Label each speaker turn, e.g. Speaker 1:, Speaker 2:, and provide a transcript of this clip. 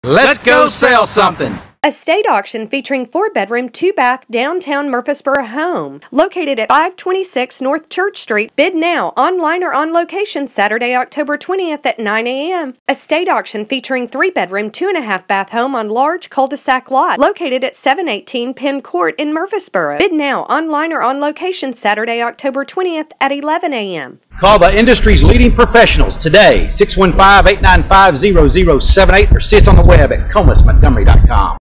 Speaker 1: Let's go sell something.
Speaker 2: Estate auction featuring 4-bedroom, 2-bath downtown Murfreesboro home. Located at 526 North Church Street. Bid now, online or on location, Saturday, October 20th at 9 a.m. Estate auction featuring 3-bedroom, 2.5-bath home on large cul-de-sac lot. Located at 718 Penn Court in Murfreesboro. Bid now, online or on location, Saturday, October 20th at 11 a.m.
Speaker 1: Call the industry's leading professionals today, 615-895-0078, or see us on the web at comusmontgomery.com.